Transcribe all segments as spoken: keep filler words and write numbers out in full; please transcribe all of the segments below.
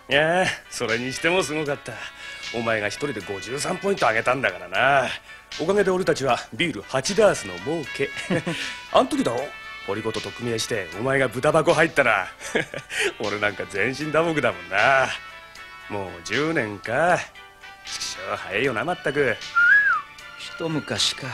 いやー、それにしてもすごかった。お前が一人でごじゅうさんポイントあげたんだからな。おかげで俺たちはビールはちダースの儲けあん時だろ、堀子と匿名してお前が豚箱入ったら俺なんか全身打撲だもんな。もうじゅうねんか。ちくしょう早いよな、まったく。 一昔か。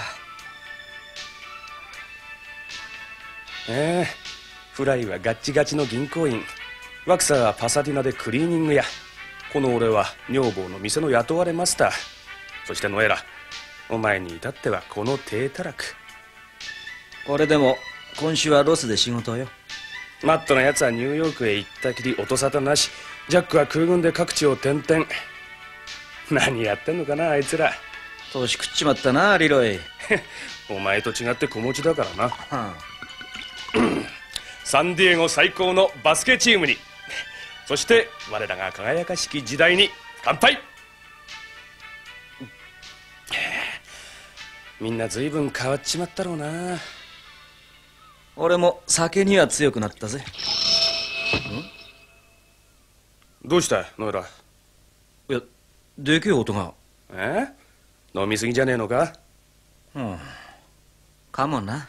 ええ、フライはガッチガチの銀行員、ワクサーはパサディナでクリーニング屋、この俺は女房の店の雇われマスター、そしてノエラ、お前に至ってはこの低たらく。 これでも今週はロスで仕事よ。 マットのやつはニューヨークへ行ったきり音沙汰なし、ジャックは空軍で各地を転々。何やってんのかなあいつら。 年食っちまったなリロイお前と違って子持ちだからな、はあ、 サンディエゴ最高のバスケチームに、そして我らが輝かしき時代に乾杯。みんな随分変わっちまったろうな。 俺も酒には強くなったぜ。 どうしたノエラ。 いや、でけえ音が。 え？飲みすぎじゃねえのか？ うん、かもな。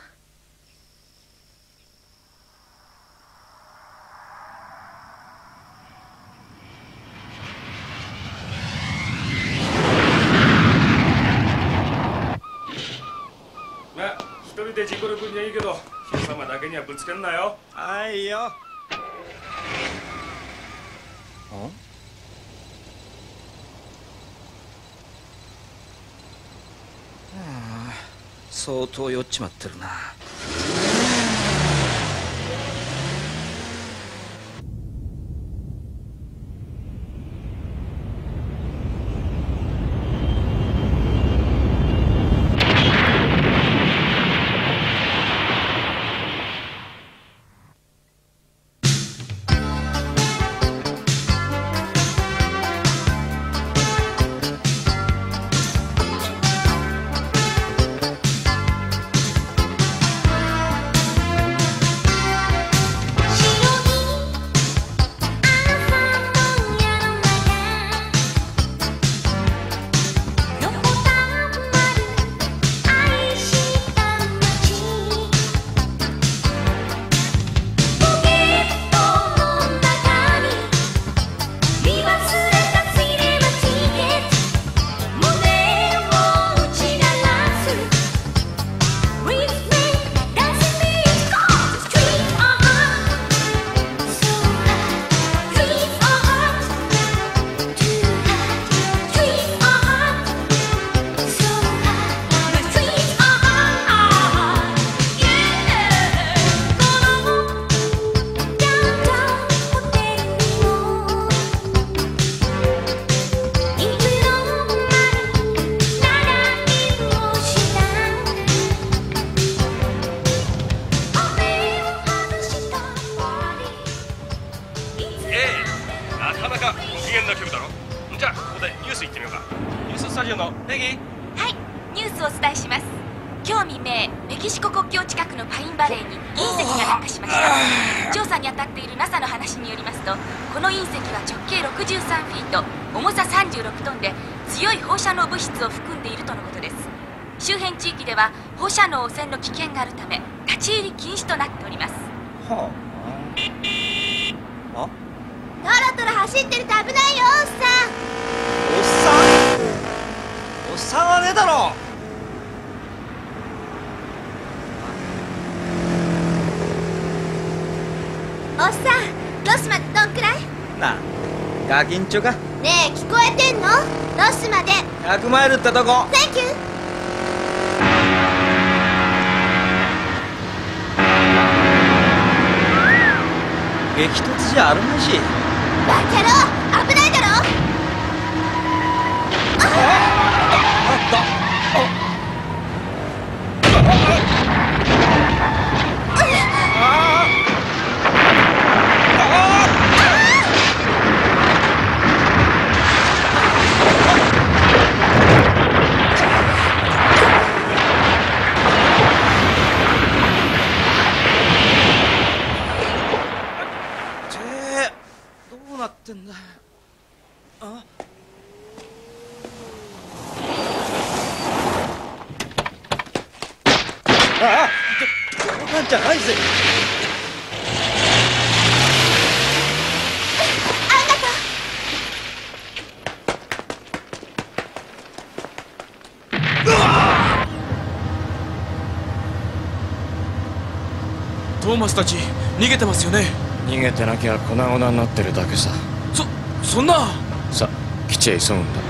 まあ一人で事故る分にはいいけど、人様だけにはぶつけんなよ。 はいよ。あ？相当酔っちまってるな。 放射能汚染の危険があるため立ち入り禁止となっております。 はあ、あ、 トロトロ走ってると危ないよ、おっさん。 おっさん？おっさんはねえだろ。 おっさん、ロスまでどんくらい？ なあ、ガキンチョか。 ねえ、聞こえてんの？ロスまでひゃくマイルってとこ。 センキュー。 激突じゃあるまいし。 バカ野郎、危ないだろ。 あったってんだ。 ああ、冗談じゃないぜ。 トーマスたち逃げてますよね。 逃げてなきゃ粉々になってるだけさ。 そそんな。 さあ来ちゃ急ぐんだ。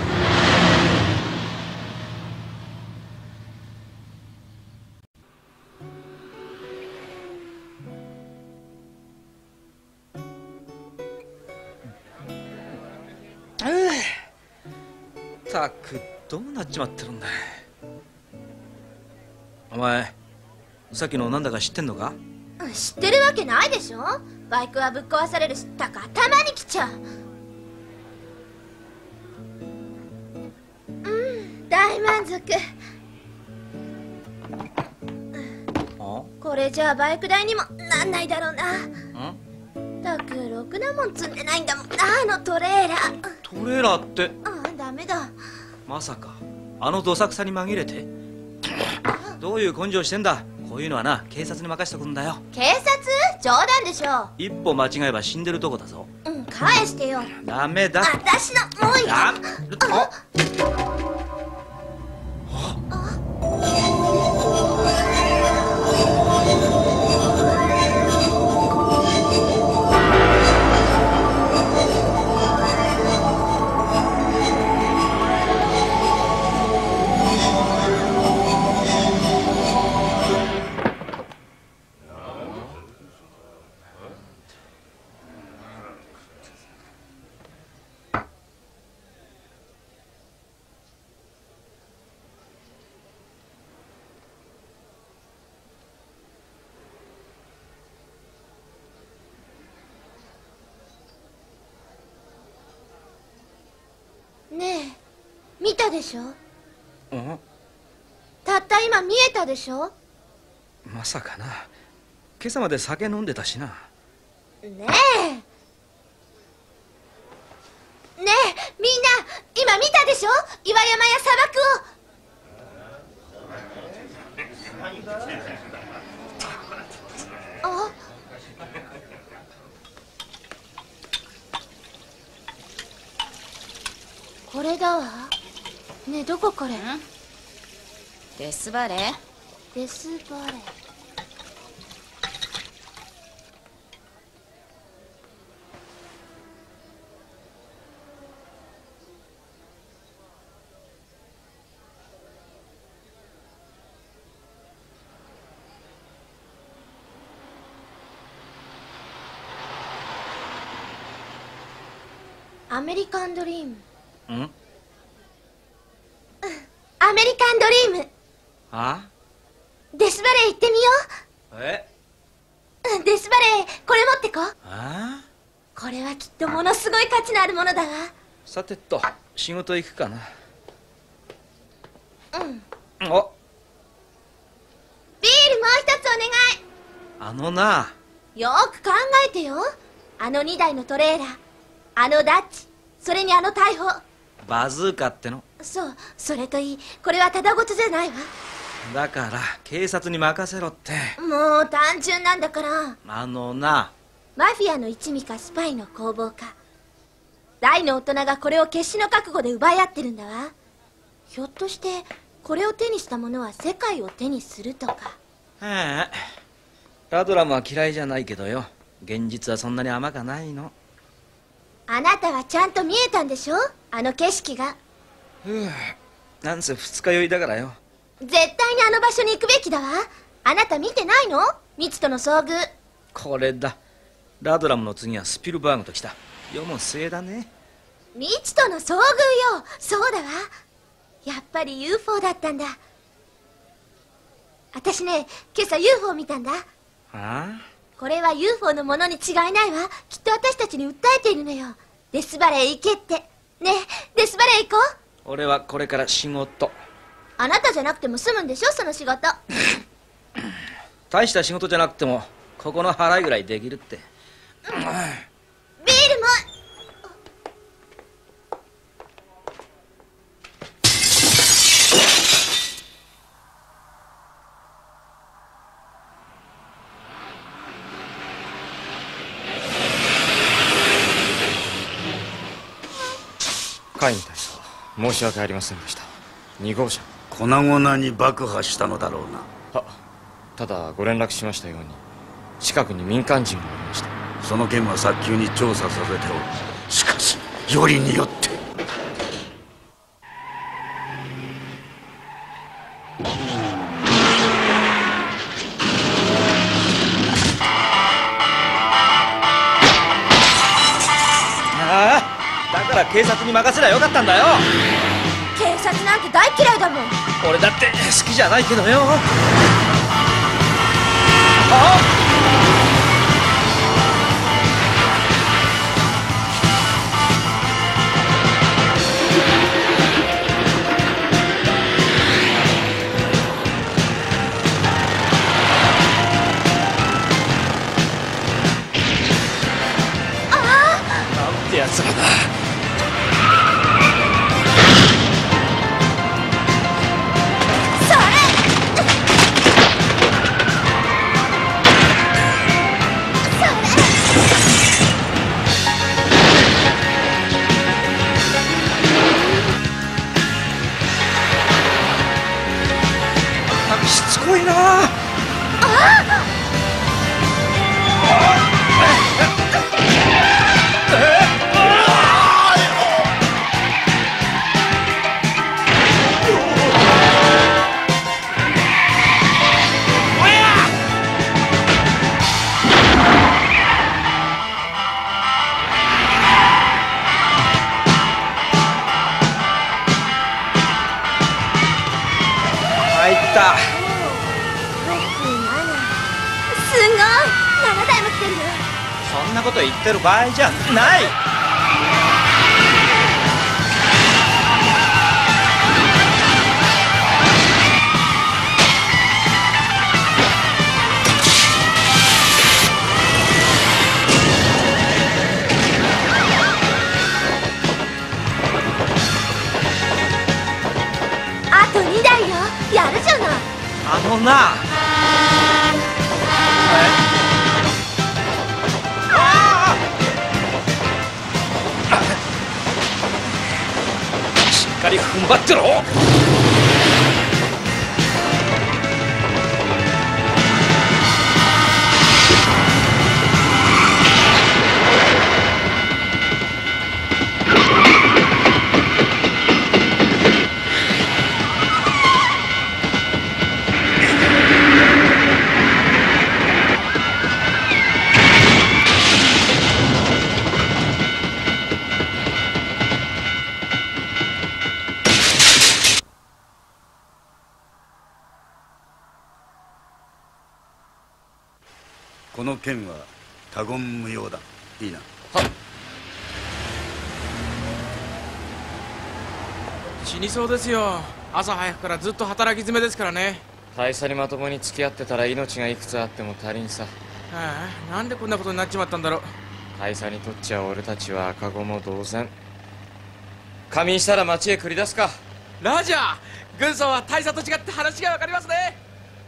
ったくどうなっちまってるんだ。お前さっきのなんだか知ってんのか？ 知ってるわけないでしょ。バイクはぶっ壊されるし、ったく頭にきちゃう。うん大満足。 あこれじゃあバイク代にもなんないだろうな。 んったくろくなもん積んでないんだもんな、あのトレーラー。 トレーラーってああダメだ。 まさかあのどさくさに紛れて？どういう根性してんだ。こういうのはな警察に任せとくんだよ。 警察？冗談でしょ。 一歩間違えば死んでるとこだぞ。 うん返してよ。 ダメだ。 私のもういい。 ダメあねえ見たでしょ。 んたった今見えたでしょ。 まさかな。今朝まで酒飲んでたしな。 ねえねえみんな今見たでしょ。岩山や砂漠を。あこれだわ。ねえどここれ？ デスバレー。 デスバレー。アメリカンドリーム。 んアメリカンドリーム。 あデスバレー行ってみよえう。うんデスバレーこれ持ってこ。 あこれはきっとものすごい価値のあるものだわ。 さてと仕事行くかな。 うんおビールもう一つお願あのないよーく考えてよ。あのにだいのトレーラー、あのダッチ、それにあの大砲。 バズーカっての。 そうそれといい、これはただごとじゃないわ。 だから警察に任せろって。 もう単純なんだから。 あのなマフィアの一味かスパイの攻防か、大の大人がこれを決死の覚悟で奪い合ってるんだわ。ひょっとしてこれを手にした者は世界を手にするとか。 ええラドラムは嫌いじゃないけどよ、現実はそんなに甘かないの。 あなたはちゃんと見えたんでしょ、あの景色が。 ふうなんせ二日酔いだからよ。 絶対にあの場所に行くべきだわ。あなた見てないの？未知との遭遇。 これだ、ラドラムの次はスピルバーグときた。世も末だね。 未知との遭遇よ。そうだわ、やっぱり ユーフォー だったんだ。私ね今朝 ユーフォー 見たんだ。 ああこれは ユーフォー のものに違いないわ。きっと私たちに訴えているのよ。デスバレー行けって。ねえデスバレー行こう。 俺はこれから仕事。 あなたじゃなくても済むんでしょその仕事。 大した仕事じゃなくてもここの払いぐらいできるって。 ビールも。 甲斐大佐、申し訳ありませんでした。に号車粉々に爆破したのだろうな。 はただご連絡しましたように近くに民間人がおりました。 その件は早急に調査させておる。しかしよりによってああ、だから警察に任せりゃよかったんだよ。 警察なんて大嫌いだもん。 俺だって好きじゃないけどよ。あっ、なんてやつらだ。しつこいなあ。入った。 すごい、ななだいも来てるよ。 そんなこと言ってる場合じゃない。 あとにだいよ、やるじゃない。 あのな。しっかり踏ん張ってろ。 この件は他言無用だ。いいな。 死にそうですよ。朝早くからずっと働き詰めですからね。 大佐にまともに付き合ってたら命がいくつあっても足りんさ。 ああ、なんでこんなことになっちまったんだろう。 大佐にとっちゃ俺たちは赤子も同然。仮眠したら町へ繰り出すか。 ラジャー、軍曹は大佐と違って話が分かりますね。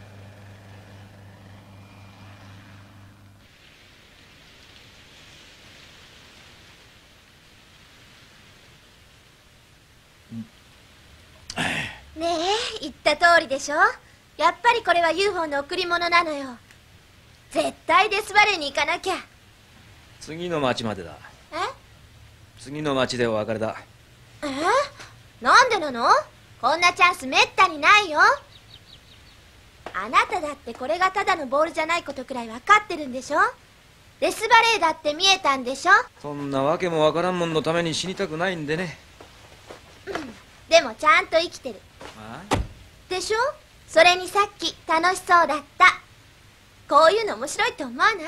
ねえ、言った通りでしょ。やっぱりこれは ユーフォー の贈り物なのよ。絶対デスバレーに行かなきゃ。 次の町までだ。 え次の町でお別れだ。 えなんでなの？こんなチャンスめったにないよ。あなただってこれがただのボールじゃないことくらい分かってるんでしょ。デスバレーだって見えたんでしょ。 そんなわけもわからんもんのために死にたくないんでね。 うん、でもちゃんと生きてるでしょ。それにさっき楽しそうだった。こういうの面白いって思わない？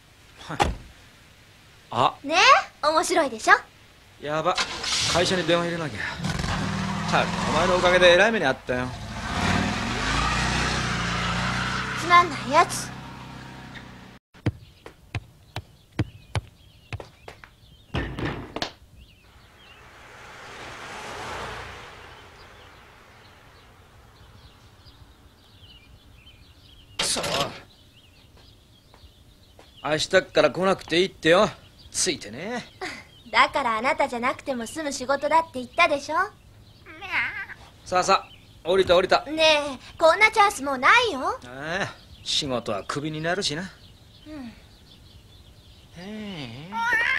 あ、 ねえ、面白いでしょ。 やば、会社に電話入れなきゃ。ったくお前のおかげでえらい目にあったよ。 つまんないやつ。 そう、明日から来なくていいってよ。ついてね。 だからあなたじゃなくても済む仕事だって言ったでしょ。 さあさあ、降りた降りた。 ねえ、こんなチャンスもうないよ。 ああ、仕事はクビになるしな。 うん。 へえ。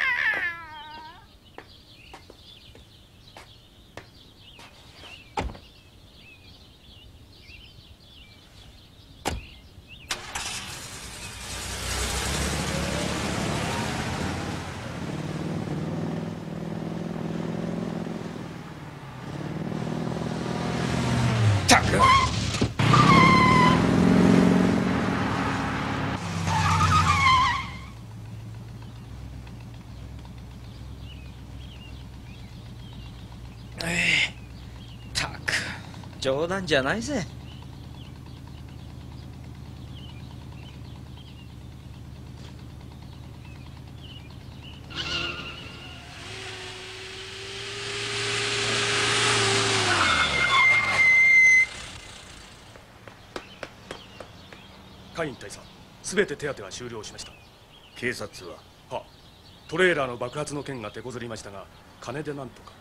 たくたく、冗談じゃないぜ。 カイン大佐、すべて手当ては終了しました。 警察ははトレーラーの爆発の件が手こずりましたが、金でなんとか。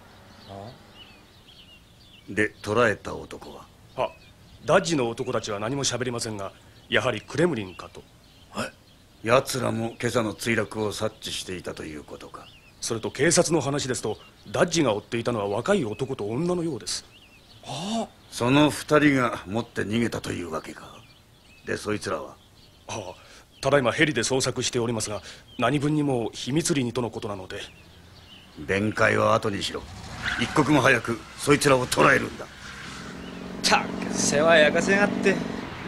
で捕らえた男ははダッジの男たちは何も喋りませんが、やはりクレムリンかと。 奴らも今朝の墜落を察知していたということか。 それと警察の話ですと、ダッジが追っていたのは若い男と女のようです。 その二人が持って逃げたというわけか。でそいつらははあ、ただいまヘリで捜索しておりますが、何分にも秘密裏にとのことなので。 弁解は後にしろ。一刻も早くそいつらを捕らえるんだ。 たく、世話焼かせやがって。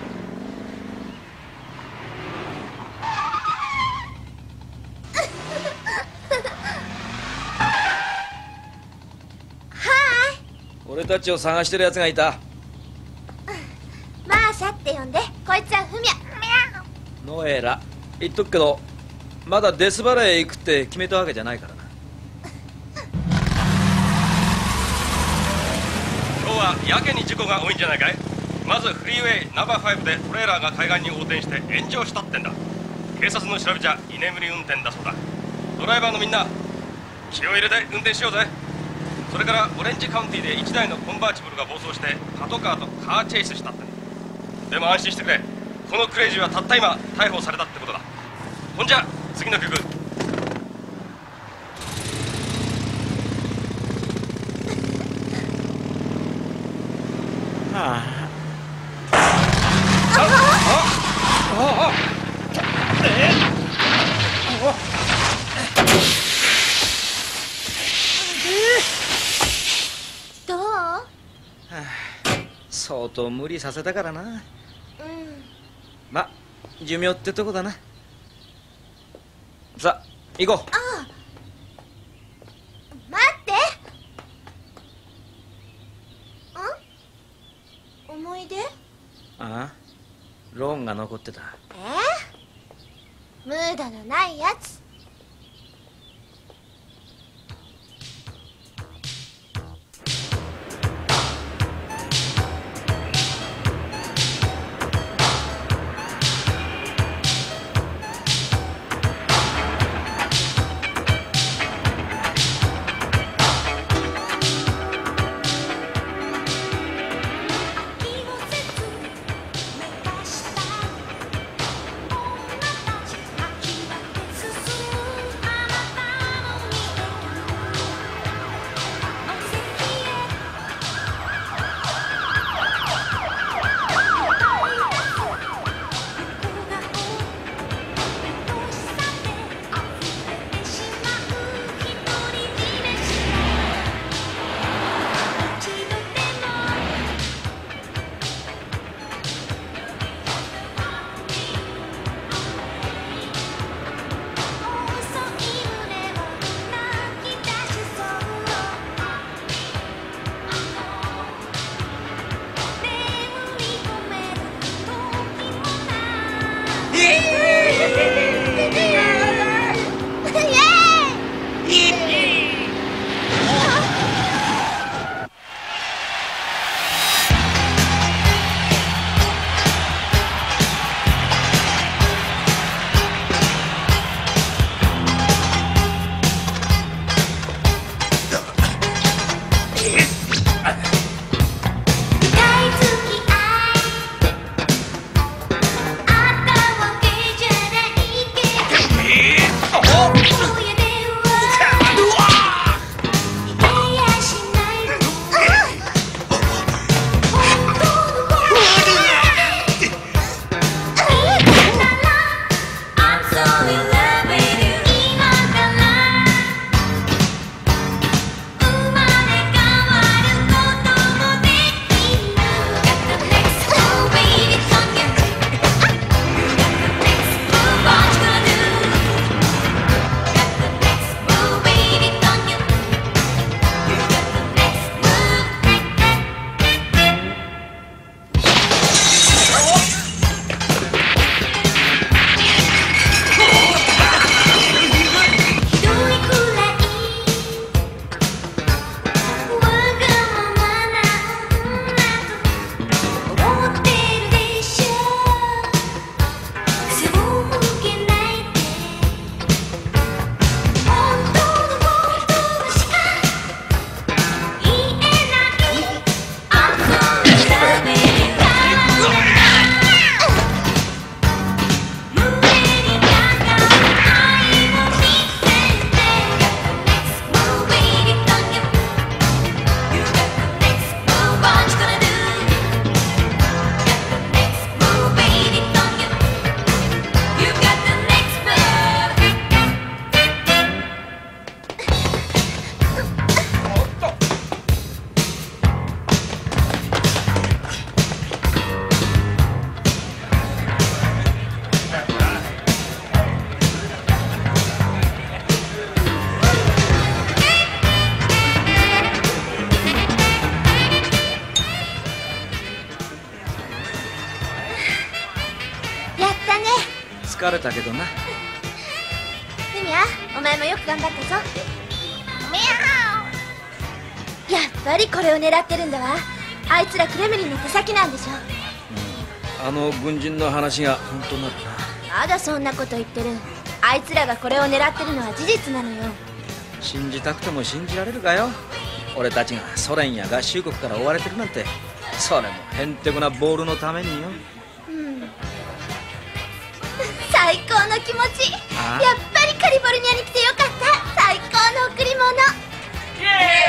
俺たちを探してるやつがいた。 マーシャって呼んで、こいつはフミャ。 ノエラ、言っとくけどまだデスバレーへ行くって決めたわけじゃないからな。 今日はやけに事故が多いんじゃないかい。まずフリーウェイナンバーファイブでトレーラーが海岸に横転して炎上したってんだ。警察の調べじゃ居眠り運転だそうだ。ドライバーのみんな気を入れて運転しようぜ。それからオレンジカウンティでいちだいのコンバーチブルが暴走してパトカーとカーチェイスしたって。でも安心してくれ、このクレイジーはたった今逮捕されたってことだ。ほんじゃ次の曲。 はあ。 どう？ 相当無理させたからな。 うん。 ま、寿命ってとこだな。さあ行こう。 ああ、待って。ん？思い出？ ああ、ローンが残ってた。 えー、ムードのないやつ。 「 疲れたけどな。 ふみや、お前もよく頑張ったぞ。やっぱりこれを狙ってるんだわ。あいつらクレムリンの手先なんでしょ。 あの軍人の話が本当ならな。 まだそんなこと言ってる。あいつらがこれを狙ってるのは事実なのよ。 信じたくても信じられるかよ。俺たちがソ連や合衆国から追われてるなんて、それもへんてこなボールのためによ。 うん最高の気持ち。 あやっぱりカリフォルニアに来てよかった。最高の贈り物。イエ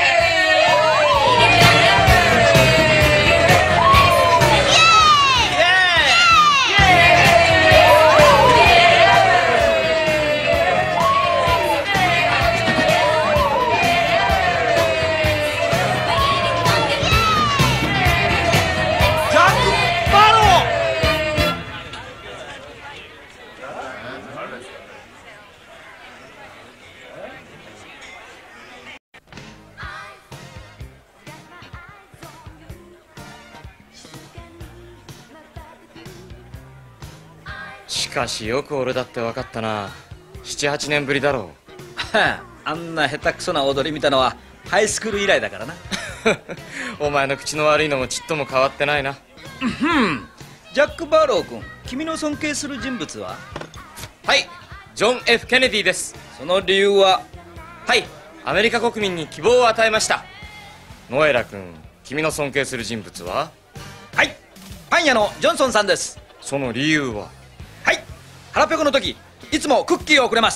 しかしよく俺だって分かったな。ななはちねんぶりだろう。 あんな下手くそな踊り見たのはハイスクール以来だからな。 お前の口の悪いのもちっとも変わってないな。 ジャック・バーロー君、君の尊敬する人物は？ はい、ジョン・ F ・ケネディです。 その理由は？ はい、アメリカ国民に希望を与えました。ノエラ君、君の尊敬する人物は？ はい、パン屋のジョンソンさんです。 その理由は？ はい、腹ペコの時いつもクッキーをくれます。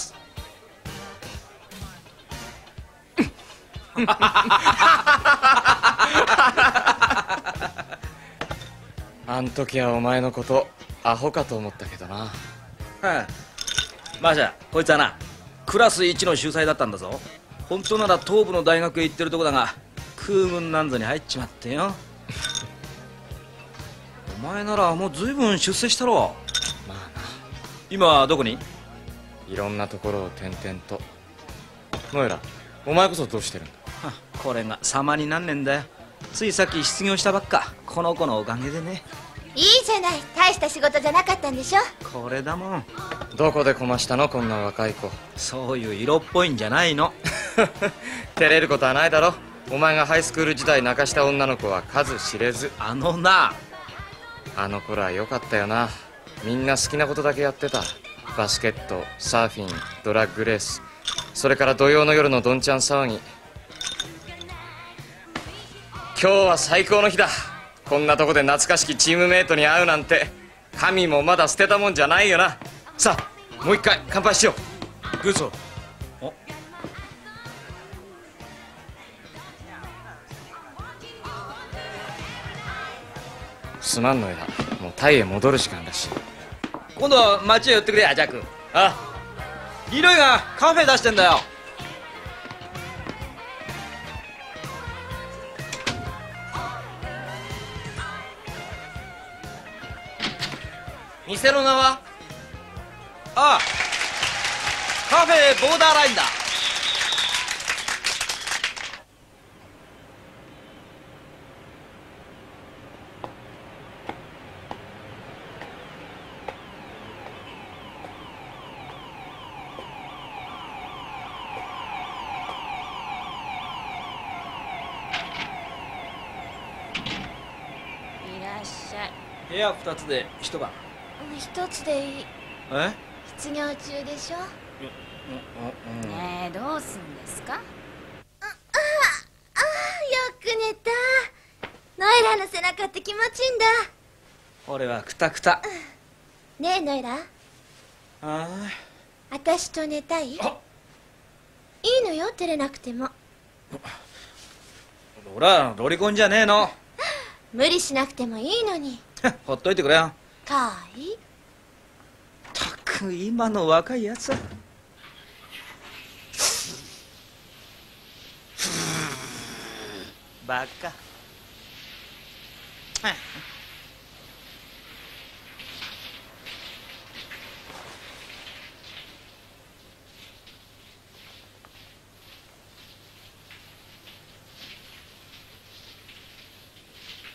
あん時はお前のことアホかと思ったけどな。 はあ、マーシャ、こいつはなクラスいちの秀才だったんだぞ。本当なら東部の大学へ行ってるとこだが、空軍なんぞに入っちまってよ。お前ならもう随分出世したろ。 まあな。 今はどこに？ いろんなところを転々と。ノエラ、お前こそどうしてるんだ？ はあ、これが様になんねんだよ。ついさっき失業したばっか。この子のおかげでね。 いいじゃない。大した仕事じゃなかったんでしょ。 これだもん。 どこでこましたの、こんな若い子。 そういう色っぽいんじゃないの。 照れることはないだろ。お前がハイスクール時代泣かした女の子は数知れず。 あのな、 あの頃は良かったよな。みんな好きなことだけやってた。バスケット、サーフィン、ドラッグレース、それから土曜の夜のどんちゃん騒ぎ。今日は最高の日だ。こんなとこで懐かしきチームメイトに会うなんて。神もまだ捨てたもんじゃないよな。さあもう一回乾杯しよう。 グーソおすまんのや、もうタイへ戻るしかんだし。 今度は街へ寄ってくれや、ジャック。 あリロイがカフェ出してんだよ。 店の名は？ ああ、カフェボーダーラインだ。 いらっしゃい。 部屋二つで一晩。 一つでいい。 え？ 失業中でしょ。 ねえ、どうすんですか？ ああ、よく寝た。ノエラの背中って気持ちいいんだ。 俺はクタクタ。 ねえノエラ、 ああ、 私と寝たい？いいのよ、照れなくても。 俺はロリコンじゃねえの。 無理しなくてもいいのに。 ほっといてくれよ。 かわいい。 たく今の若いやつは。バカ。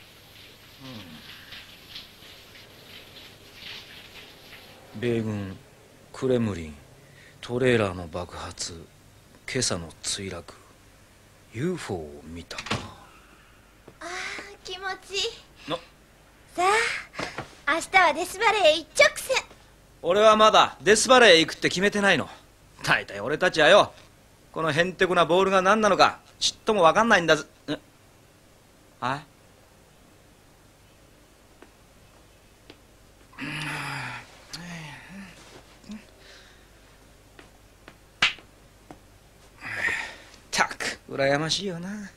米軍クレムリン、トレーラーの爆発、今朝の墜落、 ユーフォー を見たか。 あー気持ちいい。 なさあ明日はデスバレー一直線。 俺はまだデスバレー行くって決めてないの。大体俺たちはよ、このへんてこなボールが何なのかちっとも分かんないんだぜ。えあったく羨ましいよな。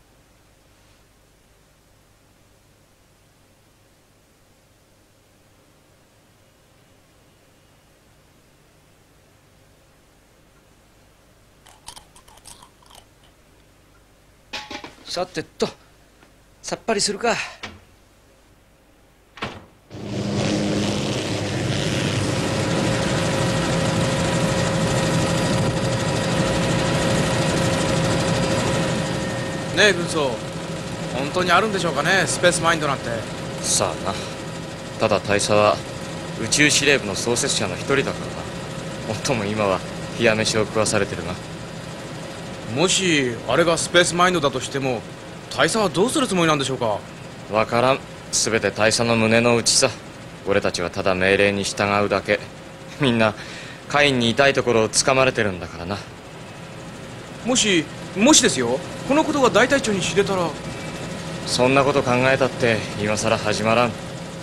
さてと、さっぱりするか。 ねえ軍曹、本当にあるんでしょうかね、スペースマインドなんて。 さあな。ただ大佐は宇宙司令部の創設者の一人だからな。もっとも今は冷や飯を食わされてるが。 もしあれがスペースマインドだとしても、大佐はどうするつもりなんでしょうか。 わからん。全て大佐の胸の内さ。俺たちはただ命令に従うだけ。みんなカインに痛いところをつかまれてるんだからな。 もしもしですよ、このことが大隊長に知れたら。 そんなこと考えたって今さら始まらん。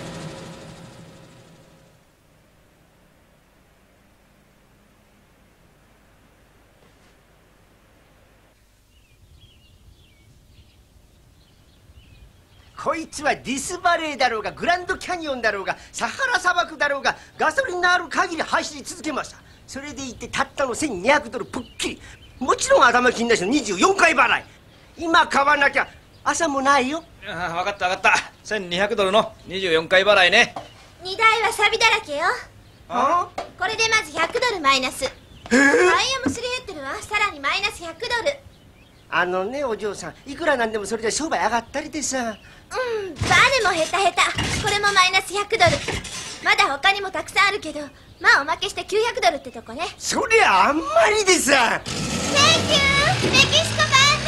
こいつはディスバレーだろうがグランドキャニオンだろうがサハラ砂漠だろうがガソリンのある限り走り続けました。それでいてたったのせんにひゃくドルぷっきり。もちろん頭金なしのにじゅうよんかい払い。今買わなきゃ朝もないよ。 ああ分かった分かった。せんにひゃくドルのにじゅうよんかい払いね。 荷台は錆だらけよ。 あこれでまずひゃくドルマイナス。タイヤもすり減ってるわ。さらにマイナスひゃくドル。 あのねお嬢さん、いくらなんでもそれじゃ商売上がったりでさ。 うん、バネもヘタヘタ。これもマイナスひゃくドル。まだ他にもたくさんあるけど、まあおまけしてきゅうひゃくドルってとこね。 そりゃあんまりでさ。 センキューメキシコ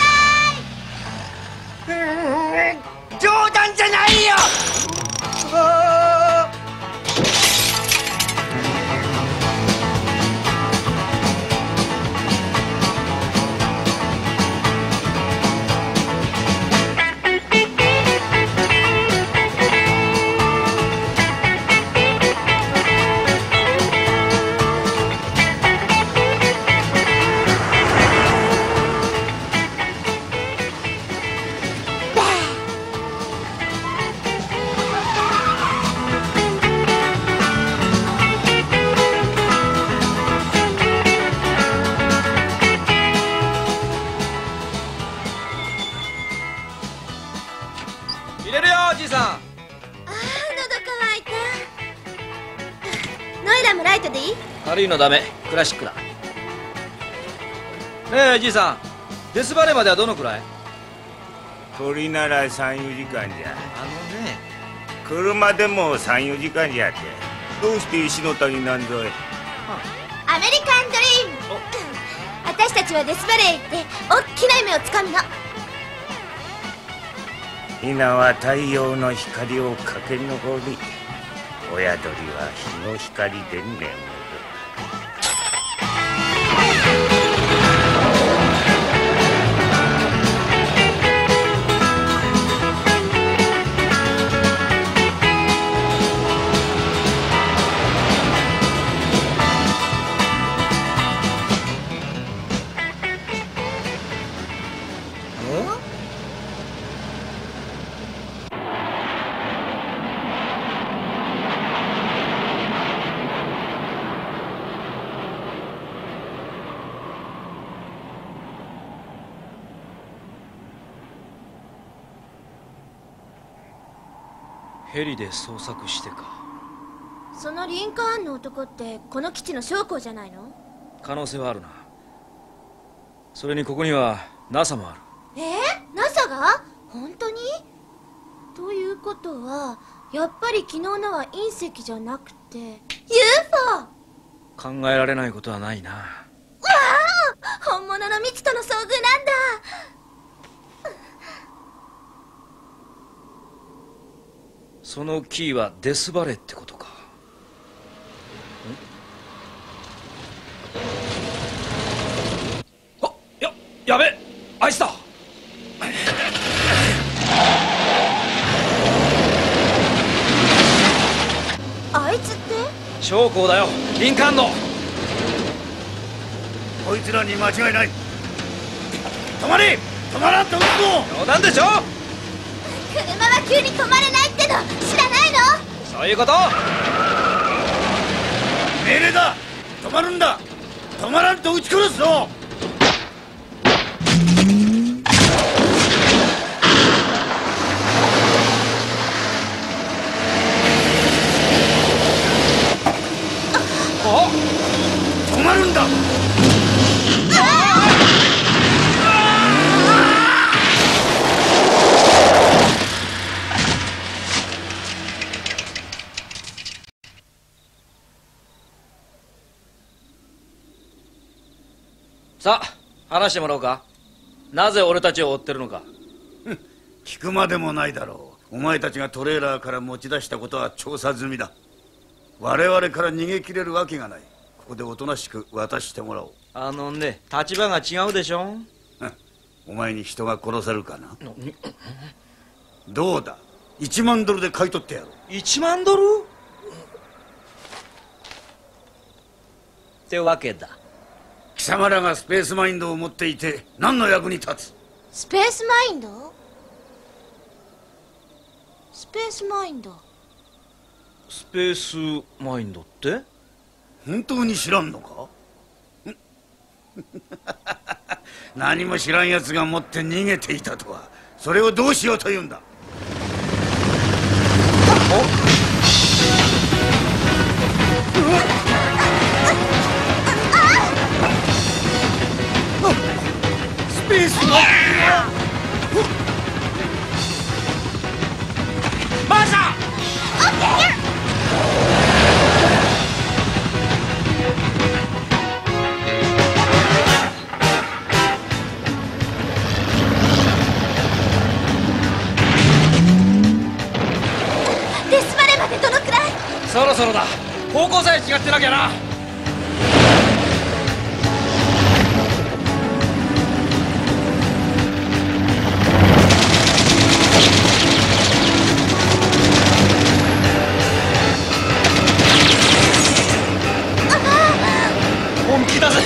万歳。 冗談じゃないよ。あー入れるよじいさん。 あー、喉乾いた。ノイラもライトでいい？ 軽いのダメ、クラシックだ。ねえじいさん、デスバレーまではどのくらい？ 鳥ならさん、よじかんじゃ。 あのね、 車でもさん、よじかんじゃって。どうして石の谷なんぞへ。 アメリカンドリーム。私たちはデスバレー行って大きな夢をつかむの。 ヒナは太陽の光を駆け上り、親鳥は日の光で眠る。 ヘリで捜索してか。 そのリンカーンの男ってこの基地の将校じゃないの？ 可能性はあるな。それにここには ナサ もある。 えー、ナサ が？本当に？ということはやっぱり昨日のは隕石じゃなくて ユーフォー。 考えられないことはないな。 わあ、本物の未知との遭遇なんだ。 そのキーはデスバレーってことか。あ、や、やべ、あいつだ。 あいつって将校だよ、リンカーンの。 こいつらに間違いない。止まれ、止まらんと撃つぞ。 冗談でしょ。 車は急に止まれないっての知らないの？ そういうこと。 命令だ。止まるんだ。止まらんと撃ち殺すぞ。止まるんだ。 さあ、話してもらおうか。なぜ俺たちを追ってるのか。 聞くまでもないだろう。お前たちがトレーラーから持ち出したことは調査済みだ。我々から逃げ切れるわけがない。ここでおとなしく渡してもらおう。 あのね、立場が違うでしょ。 お前に人が殺せるかな。どうだ、いちまんドルで買い取ってやろう。 いちまんドルってわけだ。 貴様らがスペースマインドを持っていて何の役に立つ。 スペースマインド？スペースマインドスペースマインドって本当に知らんのか？何も知らん奴が持って逃げていたとは。それをどうしようというんだ。スペースマインド。 マーシャ！ デスバレまでどのくらい？ そろそろだ。方向さえ違ってなきゃな。本気だぜ。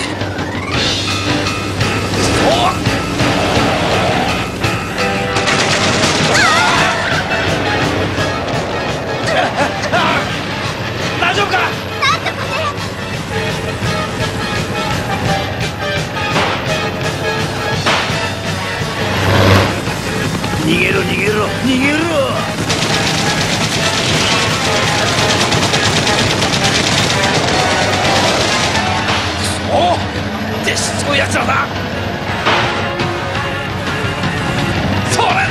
大丈夫か？ なんとかね。 逃げろ逃げろ逃げろ。 おお、でしつこいやつらだ。それ。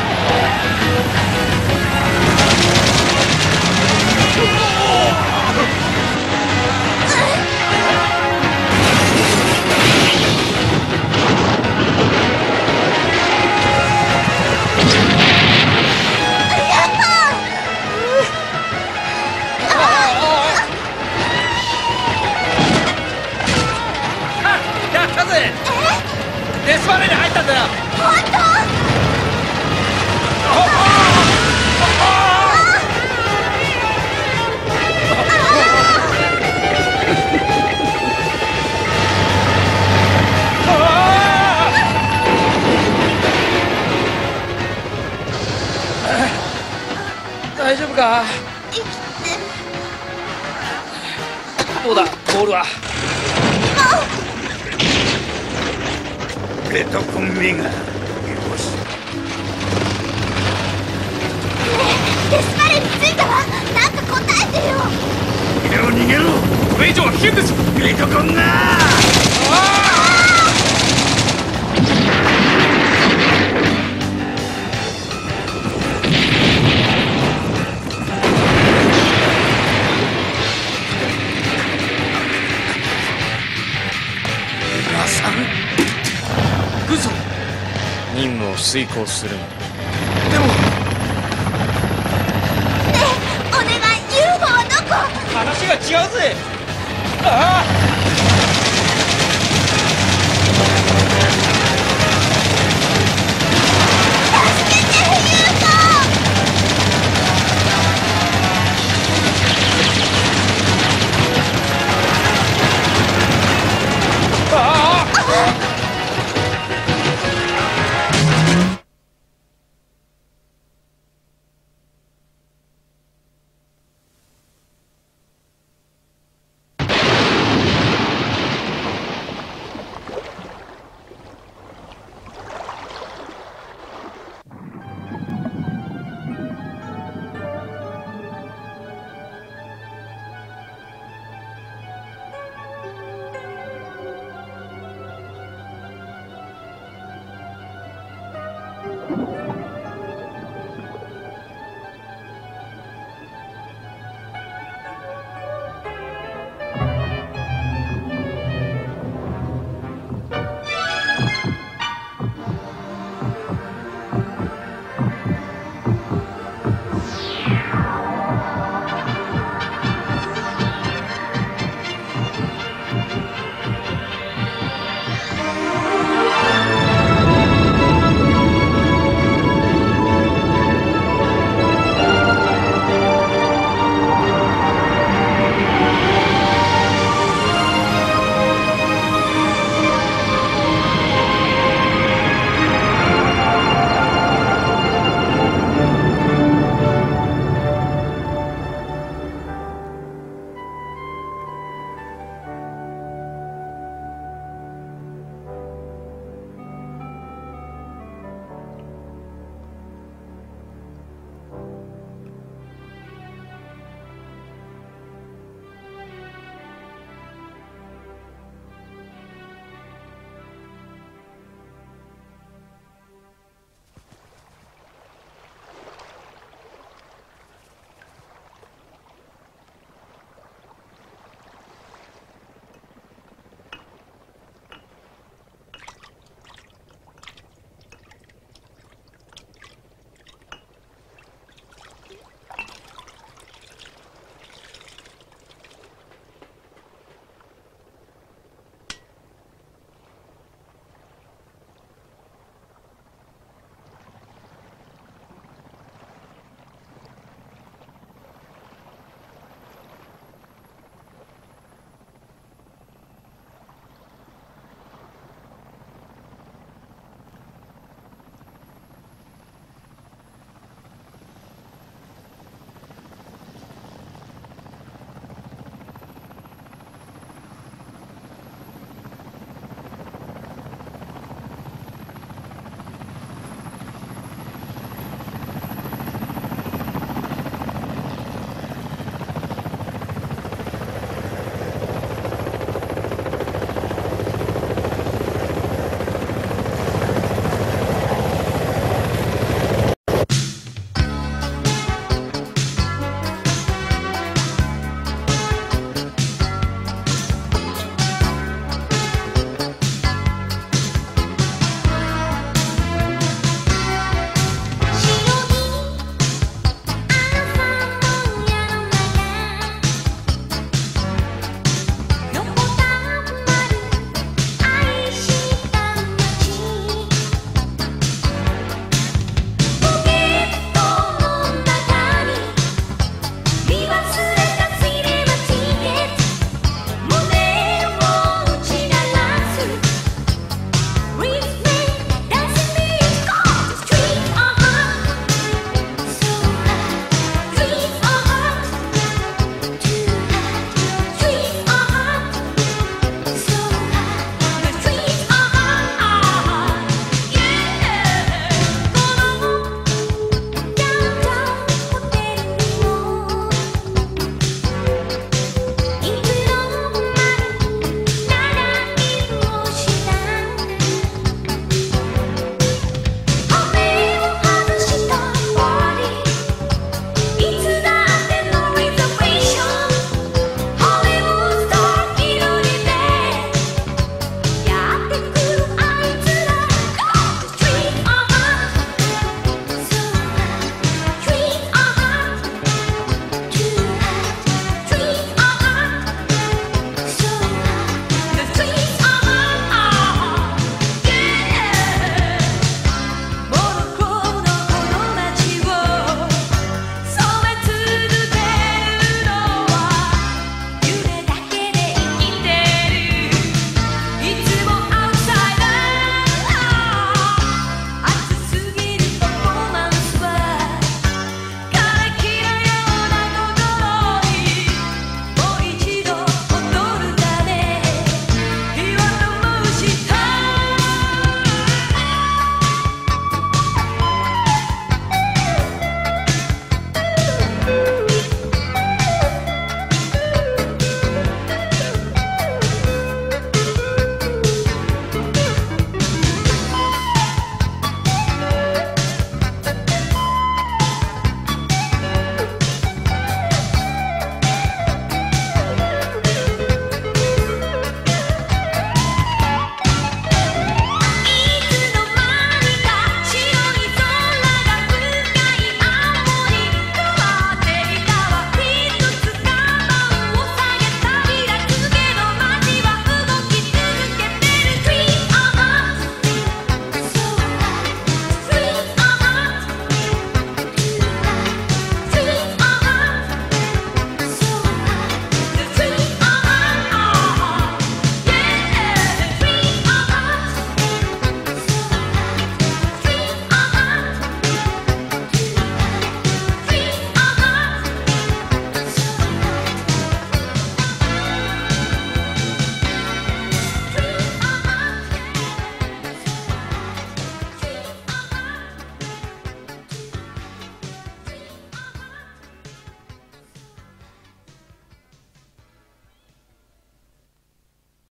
やったぜ。デスバレーに入ったんだよ。 本当？ 大丈夫か？ 生きてる。 どうだ、ボールは。 ベトコンミがよし。 デスバレに着いたわ。なんか答えてよ。 逃げろ逃げろ。 これ以上は危険です。 ベトコンが。 嘘。 任務を遂行するんだ。 でもねえお願い ユーフォー はどこ？ 話が違うぜ。ああ